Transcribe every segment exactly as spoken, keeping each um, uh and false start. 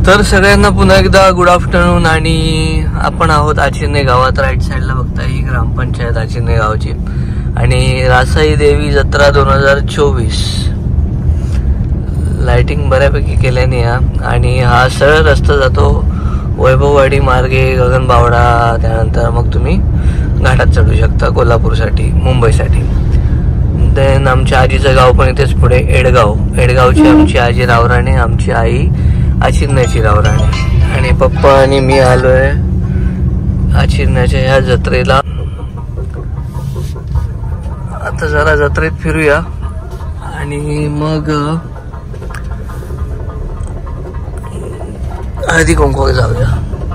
तर सगळ्यांना पुन्हा एकदा गुड आफ्टरनून. आणि आपण आहोत आचिर्णे गावात. राईट साईडला बघता ही ग्रामपंचायत आचिर्णे गावची. आणि रासाई देवी जत्रा दोन हजार चोवीस लाइटिंग बऱ्यापैकी केल्याने या. आणि हा सरळ रस्ता जातो वैभववाडी मार्गे गगनबावडा. त्यानंतर मग तुम्ही घाटात चढू शकता कोल्हापूरसाठी मुंबईसाठी. देन आमच्या आजीचं गाव पण इथेच पुढे एडगाव. एडगावची आमची आजी रावराणे, आमची आई आचिर्ण्याची रावराणे. आणि पप्पा आणि मी आलोय आचिर्ण्याच्या ह्या जत्रेला. आता जरा जत्रेत फिरूया आणि मग हळदी कुंकू जाऊया.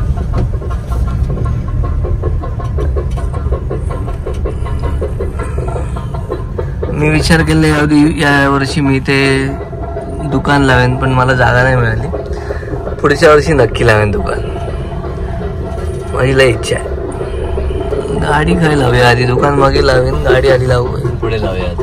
मी विचार केला या वर्षी मी ते दुकान लावेन, पण मला जागा नाही मिळाली. पुढच्या वर्षी नक्की लावेन दुकान, माझी लई इच्छा आहे. गाडी काय लावूया आधी, दुकान मागे लावेन, गाडी आधी लावू, पुढे लावूया. आता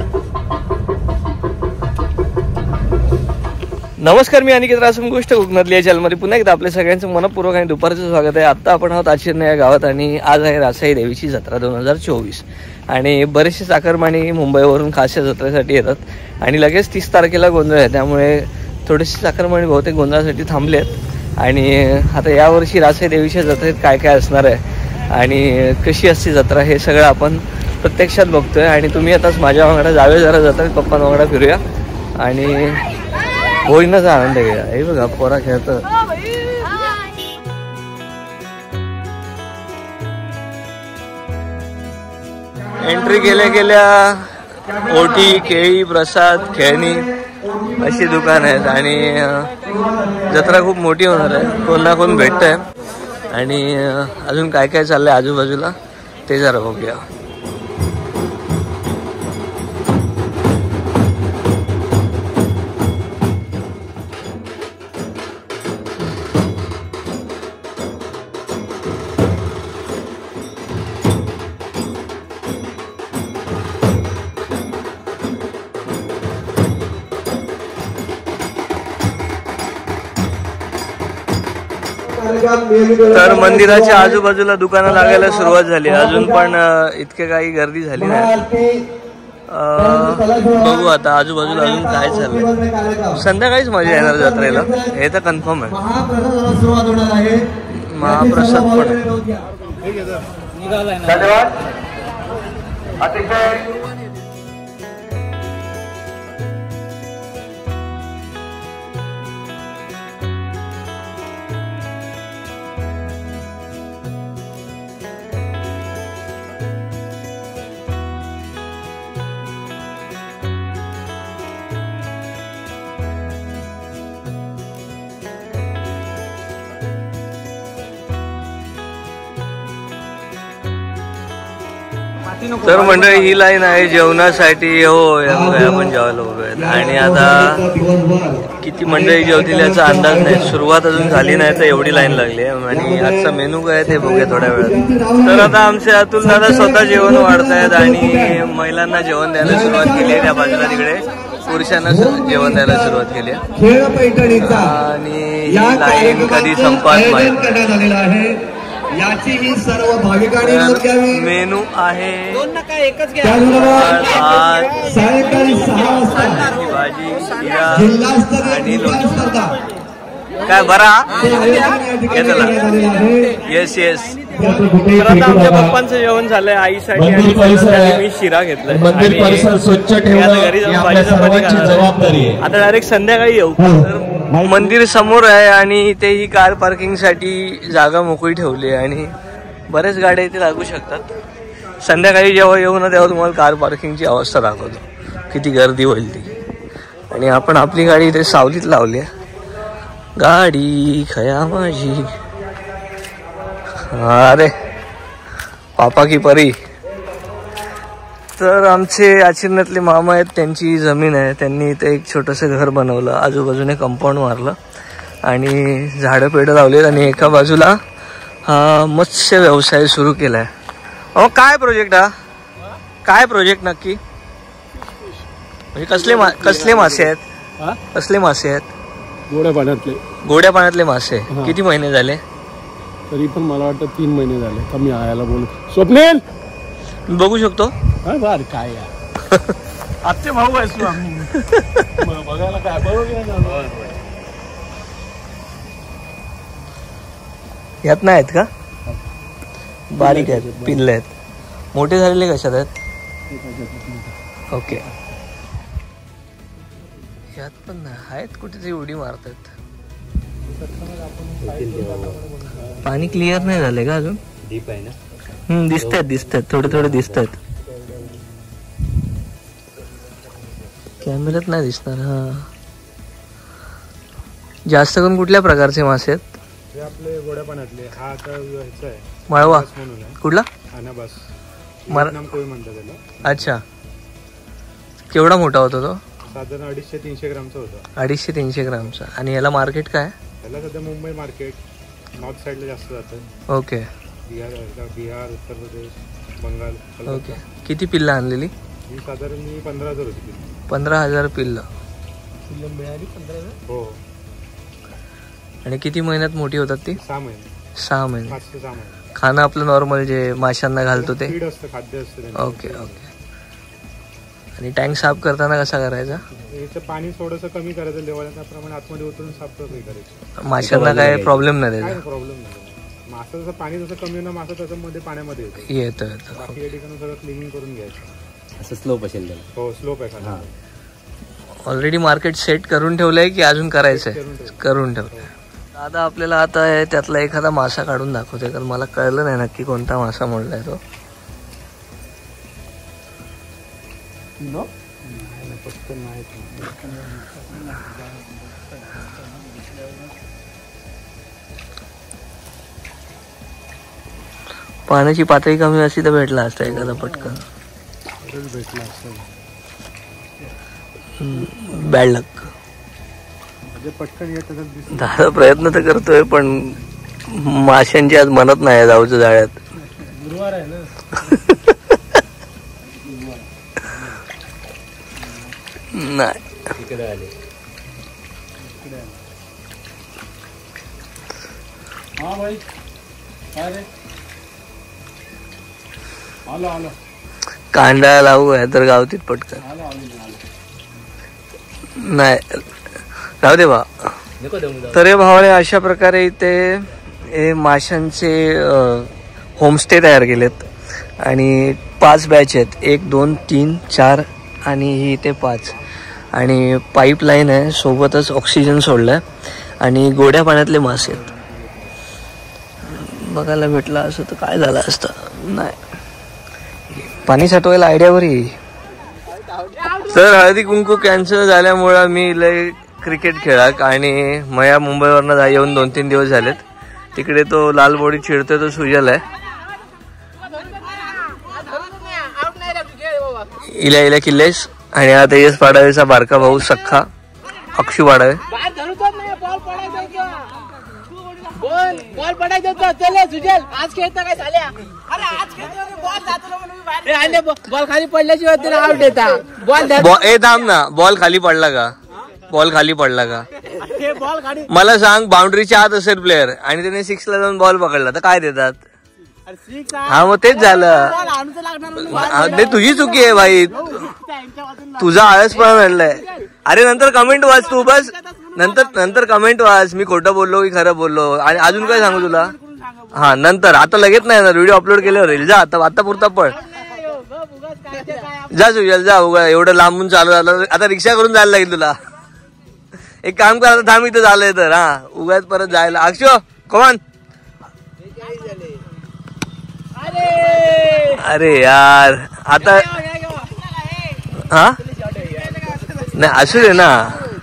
नमस्कार, मी अनिकेत रासम. गोष्ट कोकणातली या चॅनलमध्ये पुन्हा एकदा आपल्या सगळ्यांचं मनपूर्वक आणि दुपारचं स्वागत आहे. आता आपण आहोत आचिर्णे या गावात आणि आज आहे रासाई देवीची जत्रा दोन हजार चोवीस. आणि बरेचसे चाकरमानी मुंबईवरून खास या जत्रेसाठी येतात आणि लगेच तीस तारखेला गोंधळ आहे, त्यामुळे थोडेसे चाकरमानी बहुतेक गोंधळासाठी थांबले आहेत. आणि आता यावर्षी रासाई देवीच्या जत्रेत काय काय असणार आहे आणि कशी असते जत्रा हे सगळं आपण प्रत्यक्षात बघतोय. आणि तुम्ही आताच माझ्या वांगडा जावे जरा जत्रेत पप्पा वांगडा फिरूया आणि होईनाचा आनंद घ्या. हे बघा पोरा खेळतं. एंट्री केल्या केल्या ओटी, केळी, प्रसाद, खेळणी अशी दुकान आहेत. आणि जत्रा खूप मोठी होणार आहे, कोण ना कोण भेटतंय. आणि अजून काय काय चाललंय आजूबाजूला ते जरा बघूया. तर मंदिराच्या आजूबाजूला दुकानं लागायला सुरुवात झाली. अजून पण इतके काही गर्दी झाली नाही. बघू आता आजूबाजूला अजून काय चाललंय. संध्याकाळीच मजा येणार जत्रेला, हे तर कन्फर्म आहे. महाप्रसाद पण तर मंडळी ही लाईन आहे जेवणासाठी. हो आपण जेवायला उभे. आणि आता किती मंडळी जेवतील याचा अंदाज नाही, सुरुवात अजून झाली नाही तर एवढी लाईन लागली आहे. आणि आजचा मेनू काय ते बघूया थोड्या वेळात. तर आता आमचे अतुल दादा स्वतः जेवण वाढतायत आणि महिलांना जेवण द्यायला सुरुवात केली आहे. त्या बाजूला तिकडे पुरुषांना जेवण द्यायला सुरुवात केली आहे. आणि ही लाईन कधी संपत नाही. याची ही सर्व भाविकांनी मेनू आहे सायंकाळी सहा वाजता भाजी आणि काय बरा येस येस. तर आता आमच्या पप्पांचं जेवण झालंय आईसाठी आणि मी शिरा घेतलाय. मंदिर परिसर स्वच्छ ठेवणं घरी जाऊन आपल्या सर्वांची जबाबदारी आहे. आता डायरेक्ट संध्याकाळी येऊ. तर मंदिर समोर आहे आणि ते ही कार पार्किंग साठी जागा मोकळी ठेवली आहे आणि बरेच गाड्या इथे लागू शकतात. संध्याकाळी जेव्हा येऊ ना तेव्हा तुम्हाला कार पार्किंगची अवस्था दाखवतो, किती गर्दी होईल ती. आणि आपण आपली गाडी इथे सावलीत लावली आहे. गाडी खया माझी, अरे पापा की परी. तर आमचे आचिर्ण्यातले मामा आहेत, त्यांची जमीन आहे. त्यांनी इथे एक छोटंसं घर बनवलं, आजूबाजूने कंपाऊंड मारलं आणि झाडं पेडं लावलेत. आणि एका बाजूला हा मत्स्य व्यवसाय सुरू केलाय. अहो काय प्रोजेक्ट हा, काय प्रोजेक्ट नक्की म्हणजे कसले मा कसले मासे आहेत, कसले मासे आहेत? गोड्या पाण्यातले गोड्या पाण्यातले मासे. किती महिने झाले? तरी पण मला वाटतं तीन महिने झाले. कमी आयाला बोल. स्वप्नील बघू शकतो? बर काय आजचे भाऊ आहेस तू. आम्ही बघायला काय बरोबर. यात नाही आहेत का? बारीक आहेत, पिल्ले आहेत. मोठे झालेले कशात आहेत? ओके. यात पण नाही आहेत, कुठेतरी उडी मारतात. पाणी क्लिअर नाही झालंय का अजून? डीप आहे ना. हम्म दिसत आहेत दिसत आहेत थोडे थोडे दिसत आहेत. कॅमेऱ्यात नाही दिसणार. हा जास्त करून कुठल्या प्रकारचे मासे आहेत? हे आपले गोड्या पाण्यातले. हा आता ह्याचा आहे मळवा. म्हणून आहे. कुठला? अनाबास. मर नाम कोळी म्हणतात त्याला. अच्छा. केवढा मोठा होता तो? साधारण अडीचशे तीनशे ग्रामचा होता. अडीचशे तीनशे ग्रामचा. आणि याला मार्केट काय? याला सध्या मुंबई मार्केट नॉर्थ साईडला जास्त जातं. ओके. बिहार बिहार उत्तर प्रदेश बंगाल. ओके. किती पिल्लं आणलेली? ही साधारण मी पंधरा हजार होती. पंधरा हजार पिल्लं. पिल्लं मिळाली पंधरा हजार. हो. आणि किती महिन्यात मोठी होतात ती? सहा महिने. सहा महिने. पाच ते सहा महिने. खाणं आपलं नॉर्मल जे माशांना घालतो ते? फीड असतं, खाद्य असतं. Okay okay. आणि टँक साफ करताना कसा करायचा? याचं पाणी थोडंसं कमी करायचं लेवल. त्याप्रमाणे आतमध्ये उतरून साफ करायचं. माशांना काय प्रॉब्लेम नाही काय त्याचा? प्रॉब्लेम नाही. मासा जसं पाणी जसं कमी होणार मासा तसं मध्ये पाण्यामध्ये येतो. येतं येतं. बाकी या ठिकाणी सगळं क्लिनिंग करून घ्यायचं. असं स्लोप असेल त्याला. हो स्लोप आहे खाली. ऑलरेडी मार्केट सेट करून ठेवलंय की अजून करायचंय? करून ठेवलंय. दादा आपल्याला आता त्यातला एखादा मासा काढून दाखवते, कारण मला कळलं नाही नक्की कोणता मासा म्हणलाय तो. पाण्याची पातळी कमी असती तर भेटला असता एखादा पटकन. भेटला असतं. Bad luck. पटकन येत दादा प्रयत्न तर करतोय पण माशांची आज म्हणत नाही जाऊचं जाळ्यात. गुरुवार आहे ना. नाही. इकडे आले. हा भाई काय रे. आलो आलो. कांदा लावू आहे तर गावतीत पटकन. नाही राहू दे बा. तर हे भावाने अशा प्रकारे इथे हे माशांचे होमस्टे तयार केलेत. आणि पाच बॅच आहेत. एक दोन तीन चार आणि ही इथे पाच. आणि पाईपलाईन आहे, सोबतच ऑक्सिजन सोडलाय. आणि गोड्या पाण्यातले मासे आहेत. बघायला भेटला असं तर काय झालं असतं. नाही पाणी साठवायला आयडियावर येईल. तर हळदी कुंकू कॅन्सल झाल्यामुळं मी लय क्रिकेट खेळाक. आणि मया मुंबईवरनं जा येऊन दोन तीन दिवस झालेत. तिकडे तो लाल बॉडी चिडतोय तो सुजल आहे. इल्या इल्या किल्लेस. आणि आता यश पाडावेचा बारका भाऊ सख्खा अक्षू पाडावे. बॉल पडायचा होता. चले सुजल आज खेळता काय झाल्या. अरे आज खेळतो बॉल जातो म्हणून बॉल खाली पडल्याशिवाय तिला आउट देता. बॉल ए थांब ना. बॉल खाली पडला का? बॉल खाली पडला का? बॉल खाली. मला सांग बाउंड्रीच्या आत असेल प्लेअर आणि त्याने सिक्स ला जाऊन बॉल पकडला तर काय देतात? हा मग तेच झालं. नाही तुझी चुकी आहे भाई. तुझा आळसपणा नडलाय. अरे नंतर कमेंट वाच तू बस. नंतर नंतर कमेंट वाच मी खोटं बोललो की खरं बोललो. आणि अजून काय सांगू तुला? हा नंतर. आता लगेच नाही ना. व्हिडिओ अपलोड केल्यावर येईल. जा आता आता पुरता पळ. जा सुजल जा. उगा एवढं लांबून चालू झालं. आता रिक्षा करून जायला लागेल तुला. एक काम कर आता थांब इथं झालंय तर. हा उगाच परत जायला. अक्षो कमान. अरे यार आता हा नाही असू दे ना.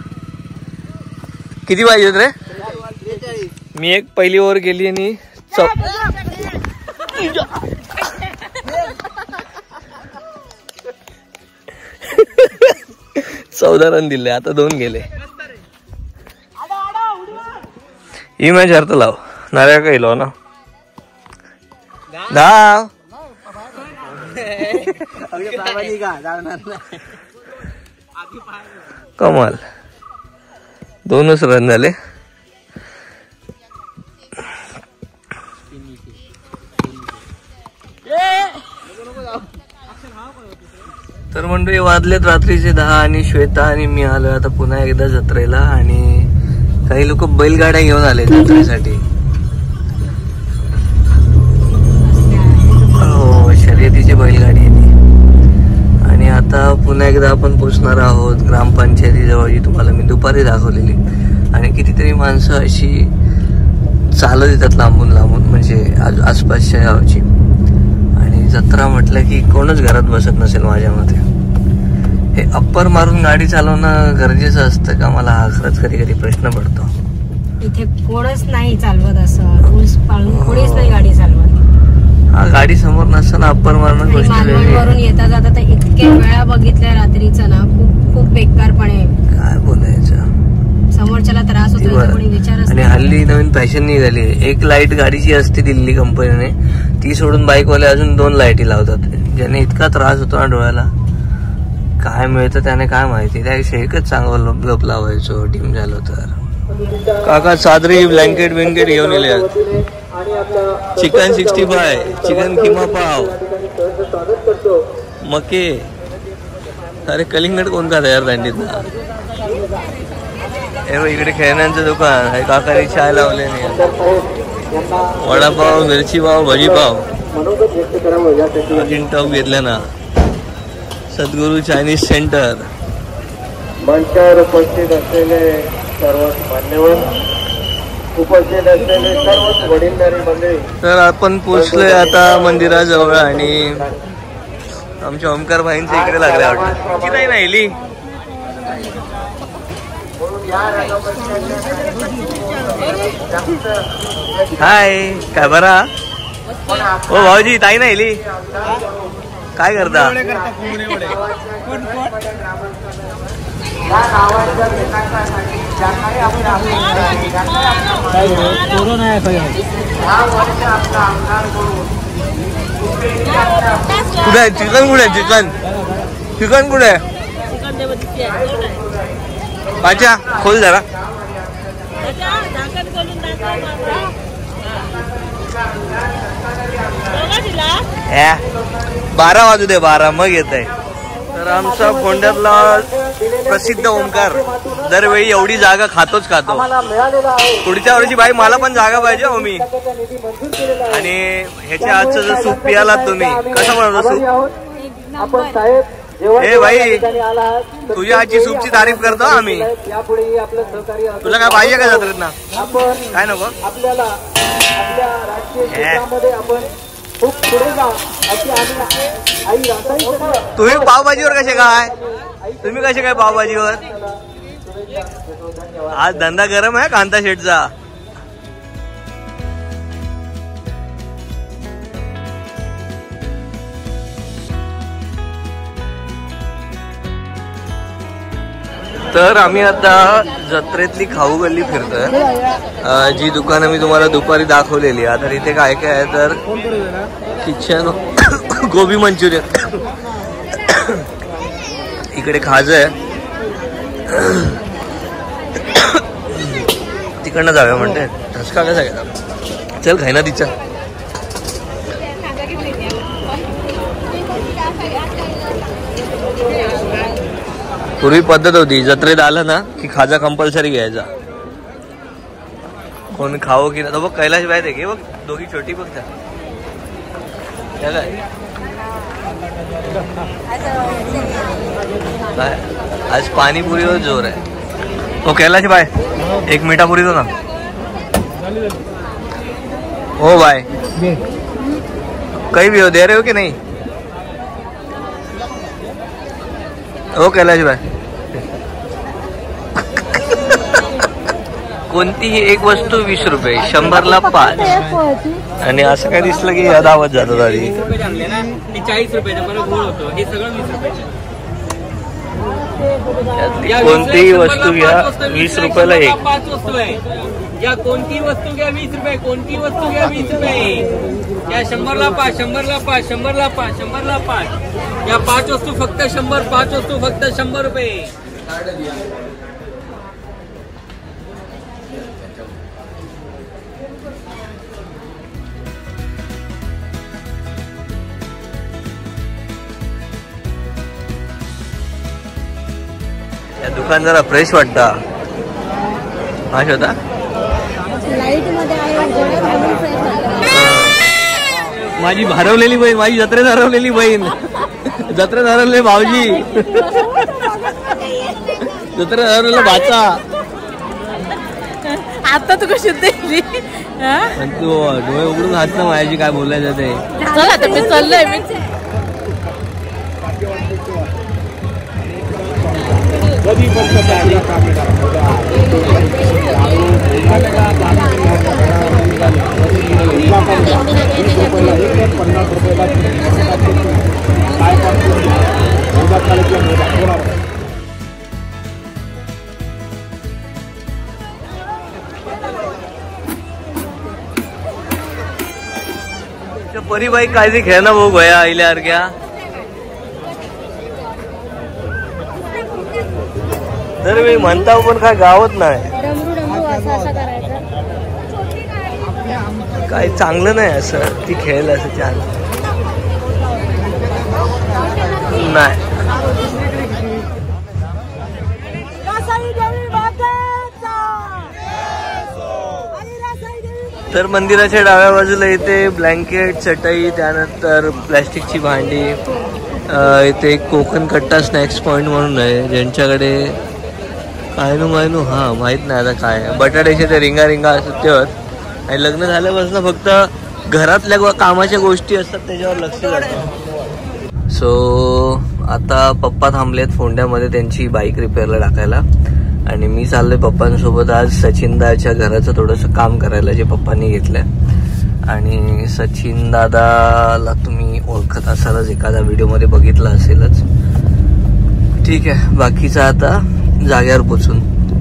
किती पाहिजेत रे? मी एक पहिली ओव्हर गेली आणि चौ चौदा रन दिले. आता दोन गेले. ही मॅच अर्थ लाव नाऱ्या काही लाव ना. धाव कमाल. दोनच रन झाले. तर मंडळी वाजलेत रात्रीचे दहा आणि श्वेता आणि मी आलो आता पुन्हा एकदा जत्रेला. आणि काही लोक बैलगाड्या घेऊन आले जत्रेसाठी. हो, शर्यतीची बैलगाडी आहे ती. आणि आता पुन्हा एकदा आपण पोचणार आहोत ग्रामपंचायतीजवळ, जी तुम्हाला मी दुपारी दाखवलेली. आणि कितीतरी माणसं अशी चालत येतात लांबून लांबून, म्हणजे आसपासच्या गावची. आणि जत्रा म्हटलं की कोणच घरात बसत नसेल माझ्या मते. हे अप्पर मारून गाडी चालवणं गरजेचं असतं का, मला हा खरंच कधी कधी प्रश्न पडतो. इथे कोणच नाही चालवत असं, रूल्स पाळून कोणीच नाही गाडी चालवत. हा, गाडी समोर नसताना अप्पर मारणं गोष्ट वरून येता जाता तर इतक्या वेळा बघितल्या रात्रीचं ना, खूप खूप बेकारपणे. काय बोलायचं, समोरच्याला त्रास होतो कोणी विचारच. आणि हल्ली नवीन फॅशन निघाली, एक लाईट गाडीची असते दिल्ली कंपनीने, ती सोडून बाईकवाले अजून दोन लाईटी लावतात, ज्याने इतका त्रास होतो ना डोळ्याला. काय मिळतं त्याने काय माहिती, त्यापेक्षा एकच चांगलं बल्ब लावायचो डिम झालं तर. काका चादरी ब्लँकेट ब्लँकेट घेऊन गेले. Chicken sixty five, chicken keema pav, मके. अरे कलिंगड कोण का तयार दांडीत ना. हे इकडे खेळण्यांचं दुकान आहे, काकाने चाय लावले नाही. वडापाव, मिरची पाव, भजी पाव, तीन टॉप घेतल्या ना. सद्गुरू चायनीज सेंटर. मंचावर उपस्थित असलेले सर्वच मान्यवर, उपस्थित असलेले सर्वच वडीलधारी मंडळी. तर आपण पोचलोय आता मंदिराजवळ आणि आमच्या ओमकार भाईंच्या इकडे लागले वाटतं. की नाही नाहीली. हाय, काय बरा हो भाऊजी. ताई नाहीली, काय करता. कुठे आहे चिकन, कुठे चिकन चिकन कुठे आहे. अच्छा, खोल जरा. बारा वाजू दे, बारा मग येत आहे. तर आमचा फोंड्यातला प्रसिद्ध ओमकार दरवेळी एवढी जागा खातोच खातो. पुढच्या वर्षी बाई मला पण जागा पाहिजे हो मी. आणि ह्याच्या आजचं जर सूप पियालात तुम्ही, कसं बनवतो सूप. हे भाई, तुझ्या आजची सूपची तारीफ करतो आम्ही. तुला काय पाहिजे का जत्रेत ना, काय नको. तुम्ही पावभाजीवर कसे काय, तुम्ही कसे काय पावभाजीवर. आज धंदा गरम आहे कांता शेटचा. तर आम्ही आता जत्रेतली खाऊ गल्ली फिरतोय, जी दुकानं मी तुम्हाला दुपारी दाखवलेली. आता इथे काय काय आहे तर किचन, गोबी मंचुरियन, इकडे खाजं आहे, तिकडनं जाऊया म्हणते. ठसका कसा घ्यायचा, चल खाय ना तिच्या. पूर्वी पद्धत होती, जत्रेत आलं ना की खाजा कंपल्सरी घ्यायचा, कोण खावं की नाही. बघ कैलाश बाहेर आहे, बघ दोघी छोटी बघ त्या काय. आज पाणीपुरीवर जोर आहे. हो कैलाश बाय, एक मिठापुरी दो ना. हो बाय, कहीं भी हो, दे रहे हो कि नहीं. हो कैलाश बाय, कोणतीही एक वस्तू वीस रुपये, शंभरला पाच. आणि असं काय दिसलं की धावत जातो आधी. चाळीस रुपये हे सगळं वीस रुपये. कोणतीही वस्तू घ्या वीस रुपयाला एक. पाच वस्तू आहे, या कोणती वस्तू घ्या वीस रुपये, कोणती वस्तू घ्या वीस रुपये. या शंभरला पाच, शंभरला पाच, शंभरला पाच, शंभरला पाच. या पाच वस्तू फक्त शंभर, पाच वस्तू फक्त शंभर रुपये. दुकान जरा फ्रेश वाटता. माहिती होता लाईट मध्ये माझी हरवलेली बहीण, माझी जत्रेत हरवलेली बहीण, जत्रेत हरवले भाऊजी, जत्रेत हरवलेला भाचा. आता तू कशी दिली तू डोळे उघडून हात ना माझ्याशी काय बोलायचं ते. चला तर मी चाललोय. मी कधी पण पन्नास रुपयाला काय परी बाई काळजी घ्या ना भाऊ भया आईल्यासारख्या. तर मी म्हणता पण काय गावत नाही. डमरू डमरू असं असं करायचं. काय चांगलं नाही असं ती खेळेल असं छान नाही. तर मंदिराच्या डाव्या बाजूला इथे ब्लँकेट, चटई, त्यानंतर प्लॅस्टिकची भांडी, इथे एक कोकण कट्टा स्नॅक्स पॉइंट म्हणून आहे ज्यांच्याकडे काय नु मायनू हा माहित नाही आता काय बटाट्याचे ते रिंगा रिंगा असतात तेव्हा. आणि लग्न झाल्यापासून फक्त घरातल्या कामाच्या गोष्टी असतात त्याच्यावर लक्ष जातं. सो आता पप्पा थांबलेत फोंड्यामध्ये त्यांची बाईक रिपेअरला टाकायला आणि मी चाललोय पप्पांसोबत आज सचिनदाच्या घराचं थोडंसं काम करायला जे पप्पांनी घेतलंय. आणि सचिन दादाला तुम्ही ओळखत असालच, एखादा व्हिडिओमध्ये बघितला असेलच. ठीक आहे, बाकीचं आता जाग्यावर पोचून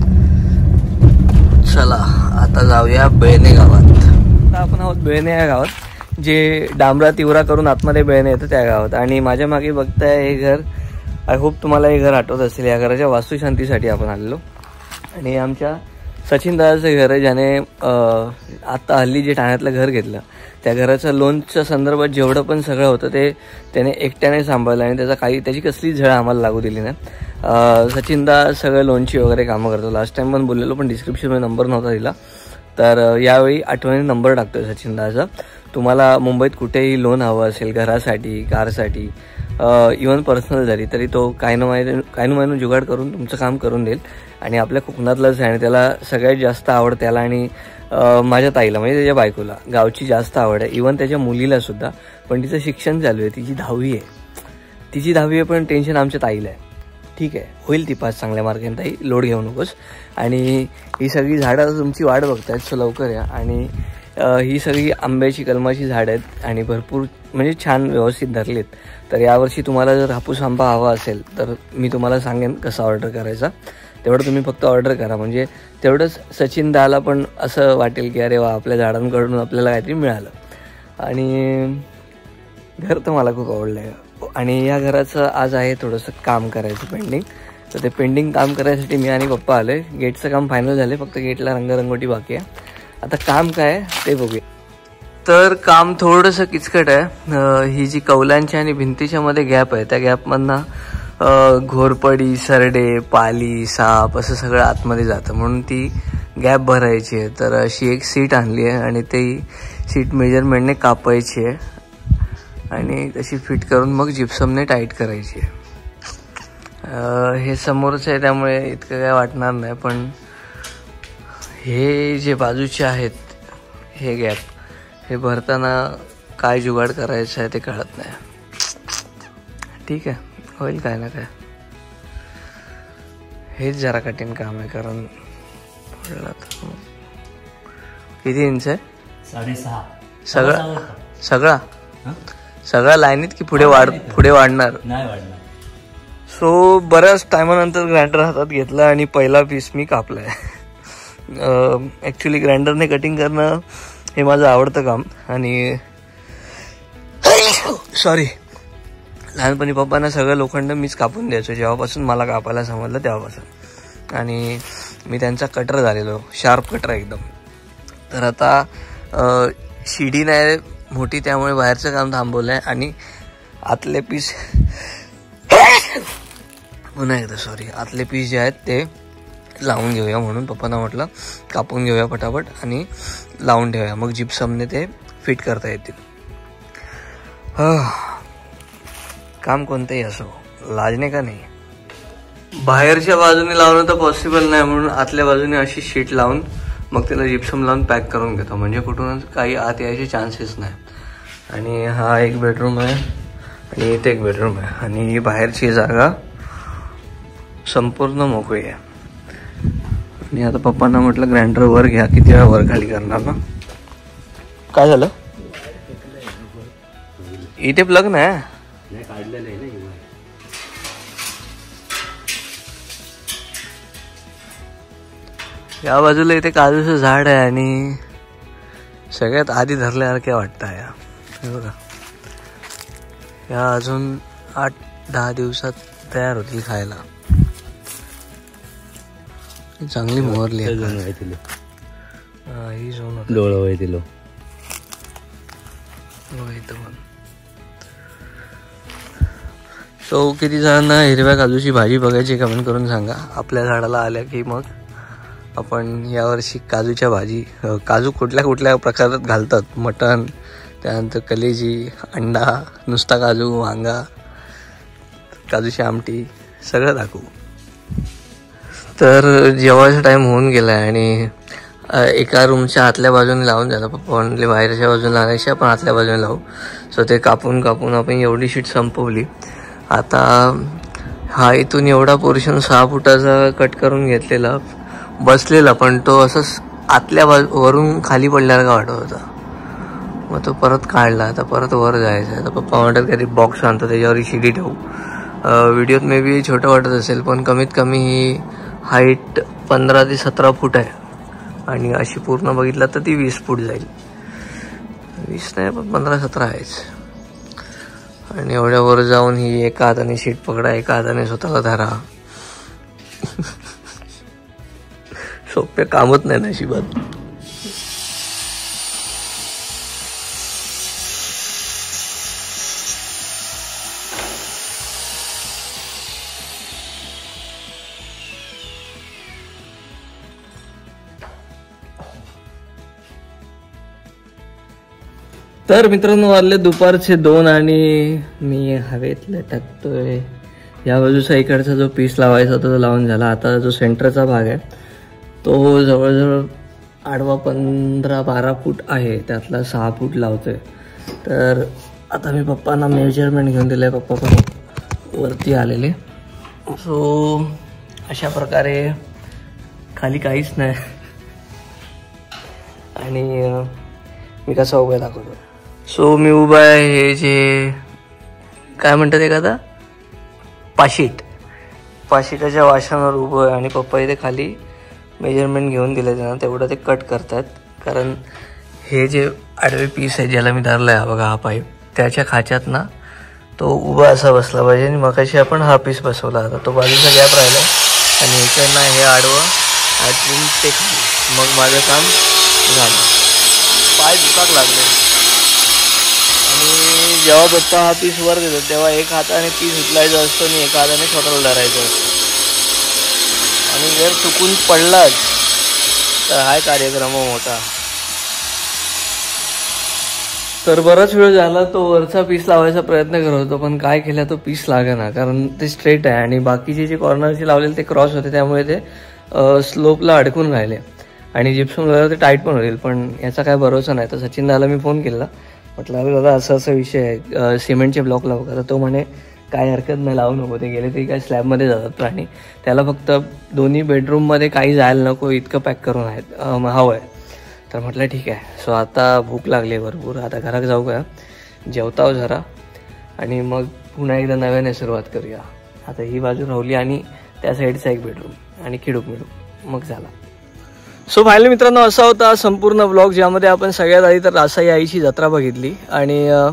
चला आता जाऊया बेळणे गावात. आता आपण आहोत बेळणे या गावात, जे डांबरा तिवरा करून आतमध्ये बेळणे येतं त्या गावात. आणि माझ्या मागे बघताय हे घर, आय होप तुम्हाला हे घर आठवत असेल. या घराच्या वास्तुशांतीसाठी आपण आलेलो आणि आमच्या सचिन दादाचं घर आहे ज्याने आत्ता हल्ली जे ठाण्यातलं घर घेतलं त्या घराचं लोनच्या संदर्भात जेवढं पण सगळं होतं ते त्याने एकट्याने सांभाळलं आणि त्याचा काही त्याची कसलीच झळ आम्हाला लागू दिली नाही. सचिनदा सगळं लोनची वगैरे कामं करतो. लास्ट टाइम पण बोललेलो पण डिस्क्रिप्शनमध्ये नंबर नव्हता दिला, तर यावेळी आठवणी नंबर टाकतोय सचिनदाचा. तुम्हाला मुंबईत कुठेही लोन हवं असेल घरासाठी, कारसाठी, इवन पर्सनल जरी, तरी तो काय न माहिती काय न माहिती जुगाड करून तुमचं काम करून देईल. आणि आपल्या कोकणातलंच आहे आणि त्याला सगळ्यात जास्त आवड त्याला आणि माझ्या ताईला म्हणजे त्याच्या बायकोला गावची जास्त आवड आहे. इवन त्याच्या मुलीला सुद्धा. पण तिचं शिक्षण चालू आहे, तिची दहावी आहे तिची दहावी आहे पण टेन्शन आमच्या ताईला आहे. ठीक आहे, होईल ती पाच चांगल्या मार्काने, ताई लोड घेऊ नकोस. आणि ही सगळी झाडं तुमची वाट बघतायत, सो लवकर या. आणि ही सगळी आंब्याची कलमाची झाडं आहेत आणि भरपूर म्हणजे छान व्यवस्थित धरलीत. तर यावर्षी तुम्हाला जर हापूस आंबा हवा असेल तर मी तुम्हाला सांगेन कसं ऑर्डर करायचा. तेवढं तुम्ही फक्त ऑर्डर करा, म्हणजे तेवढंच सचिन दाला पण असं वाटेल की अरे वा आपल्या झाडांकडून आपल्याला काहीतरी मिळालं. आणि घर तर मला खूप आवडलं आहे. आणि या घराचं आज आहे थोडंसं काम करायचं पेंडिंग, तर ते पेंडिंग काम करायसाठी मी आणि पप्पा आले. गेटचं काम फायनल झालं, फक्त गेटला रंगरंगोटी बाकी आहे. आता काम काय ते बघूया. तर काम थोडंसं किचकट आहे. ही जी कौलांच्या आणि भिंतीच्या मध्ये गॅप आहे त्या गॅपमधनं घोरपडी, सरडे, पाली, साप असं सगळं आतमध्ये जातं, म्हणून ती गॅप भरायची आहे. तर अशी एक सीट आणली आहे आणि ती सीट मेजरमेंटने कापायची आहे आणि तशी फिट करून मग जिप्समने टाईट करायची आहे. हे समोरचं आहे त्यामुळे इतकं काय वाटणार नाही, पण हे जे बाजूचे आहेत हे गॅप हे भरताना काय जुगाड करायचं आहे ते कळत नाही. ठीक आहे, होईल काय ना काय. हेच जरा कठीण काम आहे कारण किती इंच आहे? साडेसहा. सगळा सगळा सगळा लाईनीत की पुढे वाढ पुढे वाढणार नाही वाढणार. सो बऱ्याच टायमानंतर ग्राइंडर हातात घेतला आणि पहिला पीस मी कापलाय. ॲक्च्युली ग्राइंडरने कटिंग करणं हे माझं आवडतं काम. आणि सॉरी, लहानपणी पप्पांना सगळं लोखंड मीच कापून द्यायचो जेव्हापासून मला कापायला समजलं तेव्हापासून. आणि मी त्यांचा कटर झालेलो, शार्प कटर एकदम. तर आता शिडी नाही मोठी त्यामुळे बाहेरचं काम थांबवलं आहे आणि आतले पीस पुन्हा एकदा सॉरी आतले पीस जे आहेत ते लावून घेऊया म्हणून पप्पांना म्हटलं कापून घेऊया पटापट आणि लावून ठेवूया, मग जिप्समने ते फिट करता येतील. काम कोणतंही असो लाजणे का नाही. बाहेरच्या बाजूने लावणं तर पॉसिबल नाही म्हणून आतल्या बाजूने अशी शीट लावून मग त्याला जिप्सम लावून पॅक करून घेतो, म्हणजे कुठूनच काही आत यायचे चान्सेस नाही. आणि हा एक बेडरूम आहे आणि इथे एक बेडरूम आहे आणि बाहेरची जागा संपूर्ण मोकळी आहे. आणि आता पप्पांना म्हटलं ग्राइंडर वर घ्या, किती वेळा वर खाली करणार ना. काय झालं इथे प्लग नाही काढलेलं आहे ना. या बाजूला इथे काजूचं झाड आहे आणि सगळ्यात आधी धरल्यासारख्या वाटतं या. हे बघा या अजून आठ दहा दिवसात तयार होतील खायला. चांगली मोहरली आहे ही झोन डोळं इथं पण. सो किती जणांना हिरव्या काजूची भाजी बघायची कमेंट करून सांगा. आपल्या झाडाला आल्या की मग आपण यावर्षी काजूच्या भाजी, काजू कुठल्या कुठल्या प्रकारात घालतात, मटण, त्यानंतर कलेजी, अंडा, नुसता काजू, वांगा, काजूची आमटी सगळं दाखवू. तर जेवायचा टाईम होऊन गेला आहे आणि एका रूमच्या आतल्या बाजूने लावून झालं. पप्पा म्हणले बाहेरच्या बाजूने लावायची आपण आतल्या बाजूने लावू. सो ते कापून कापून आपण एवढी शीट संपवली. आता हा इथून एवढा पोर्शन सहा फुटाचा कट करून घेतलेला बसलेला, पण तो असंच आतल्या बाजू वरून खाली पडल्यासारखा वाटत होता. मग तो परत काढला. आता परत वर जायचं. आता पप्पा म्हणतात काहीतरी बॉक्स आणतो त्याच्यावर शिडी ठेवू. व्हिडिओत मे बी छोटं वाटत असेल पण कमीत कमी ही हाईट पंधरा ते सतरा फूट आहे आणि अशी पूर्ण बघितलं तर ती वीस फूट जाईल. वीस नाही पण पंधरा सतरा आहेच. आणि एवढ्या वर जाऊन ही एका हाताने शीट पकडा, एका हाताने स्वतःला धरा. सोपे कामच नाही नशिबात. तर मित्रांनो वाजले दुपारचे दोन आणि मी हवेत लटकतोय. या बाजूचा इकडचा जो पीस लावायचा तो लावून झाला. आता जो सेंटरचा भाग आहे तो जवळजवळ आडवा पंधरा बारा फूट आहे, त्यातला सहा फूट लावतोय. तर आता मी पप्पांना मेजरमेंट घेऊन दिलं आहे, पप्पा पण वरती आलेले. सो अशा प्रकारे खाली काहीच नाही आणि मी कसा उभा दाखवतो. सो मी उभा आहे हे जे काय म्हणतात एखादा पाशीट पाशिटाच्या वाशांवर उभं आहे आणि पप्पा इथे खाली मेजरमेंट घेऊन दिले त्यांना, तेवढं ते कट करतात. कारण हे जे आडवे पीस आहे ज्याला मी धरलं आहे बघा हा पाईप, त्याच्या खाच्यात ना तो उभा असा बसला पाहिजे. आणि मगाशी आपण हा पीस बसवला होता, तो बाजूचा गॅप राहिला आणि इकडनं हे आडवं आठवून टेकली. मग माझं काम झालं. पाय दुखाक लागले आणि जेव्हा पप्पा हा पीस वर देतो तेव्हा एक हाताने पीस उचलायचा असतो आणि एका हाताने स्वतःला धरायचं असतं. आणि जर चुकून पडलाच तर हा कार्यक्रम मोठा. तर बराच वेळ झाला तो वरचा पीस लावायचा प्रयत्न करत होतो, पण काय केला तो पीस लागेना, कारण ते स्ट्रेट आहे आणि बाकीचे जे कॉर्नरचे लावलेले ते क्रॉस होते, त्यामुळे ते स्लोपला अडकून राहिले आणि जिप्सम लावलं ते टाईट पण होईल. पण याचा काय भरोसा नाही. तर सचिन दादाला मी फोन केला, म्हटलं अरे दादा असं असं विषय आहे, सिमेंटचे ब्लॉक लावू का. तर तो म्हणे काय हरकत नाही, लावू नको, ते गेले तरी काय स्लॅबमध्ये जातात प्राणी, त्याला फक्त दोन्ही बेडरूममध्ये काही जायला नको इतकं पॅक करून आहेत हवं आहे. तर म्हटलं ठीक आहे. सो आता भूक लागली आहे भरपूर, आता घरात जाऊ का, जेवताव जरा आणि मग पुन्हा एकदा नव्याने सुरुवात करूया. आता ही बाजू राहिली आणि त्या साईडचा एक बेडरूम आणि खिडूक मिडूक मग झाला. सो फायनली मित्रांनो असा होता संपूर्ण व्लॉग, ज्यामध्ये आपण सगळ्यात आधी तर रासाई आईची जत्रा बघितली आणि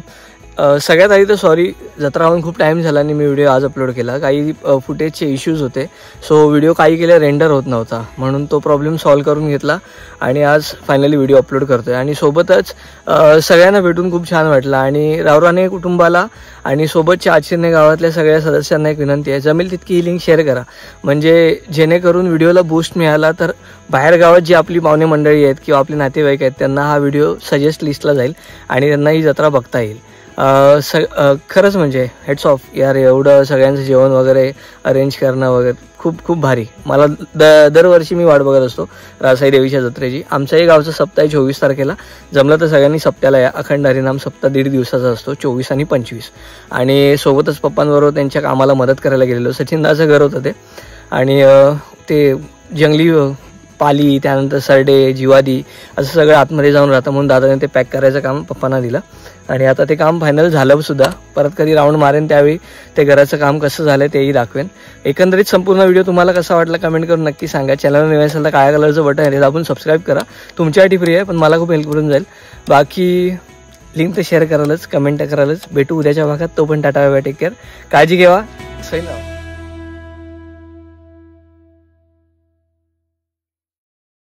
सगळ्यात आधी तर सॉरी, जत्रा होऊन खूप टाईम झाला आणि मी व्हिडिओ आज अपलोड केला. काही फुटेजचे इश्यूज होते, सो व्हिडिओ काही केल्या रेंडर होत नव्हता, म्हणून तो प्रॉब्लेम सॉल्व्ह करून घेतला आणि आज फायनली व्हिडिओ अपलोड करतोय. आणि सोबतच सगळ्यांना भेटून खूप छान वाटलं. आणि रावराणे कुटुंबाला आणि सोबतच्या आचिरणे गावातल्या सगळ्या सदस्यांना एक विनंती आहे, जमेल तितकी ही लिंक शेअर करा, म्हणजे जेणेकरून व्हिडिओला बूस्ट मिळाला तर बाहेर गावात जी आपली पाहुणे मंडळी आहेत किंवा आपले नातेवाईक आहेत त्यांना हा व्हिडिओ सजेस्ट लिस्टला जाईल आणि त्यांना ही जत्रा बघता येईल. स खरंच म्हणजे हेड्स ऑफ यार, एवढं सगळ्यांचं जेवण वगैरे अरेंज करणं वगैरे खूप खूप भारी. मला द दरवर्षी मी वाट बघत असतो रासाई देवीच्या जत्रेची. आमच्याही गावचा सप्ताह आहे चोवीस तारखेला, जमलं तर सगळ्यांनी सप्त्याला या. अखंड हरिनाम सप्ताह दीड दिवसाचा असतो, चोवीस आणि पंचवीस. आणि सोबतच पप्पांबरोबर त्यांच्या कामाला मदत करायला गेलेलो. सचिनदाचं घर होतं ते, आणि ते जंगली पाली, त्यानंतर सरडे, जिवादी असं सगळं आतमध्ये जाऊन राहतं, म्हणून दादाने ते पॅक करायचं काम पप्पांना दिलं. आणि आता ते काम फायनल झालं सुद्धा. परत कधी राऊंड मारेन त्यावेळी ते घराचं काम कसं झालं तेही दाखवेन. एकंदरीत संपूर्ण व्हिडिओ तुम्हाला कसा वाटला कमेंट करून नक्की सांगा. चॅनल नवीन असेल तर काळ्या कलरचं बटन आहे ते दाबून सबस्क्राईब करा. तुमच्यासाठी फ्री आहे, पण मला खूप हेल्प करून जाईल. बाकी लिंक तर शेअर करालच, कमेंट करालच. भेटू उद्याच्या भागात. तो पण tata bye bye, take care, काळजी घ्या. सही ना.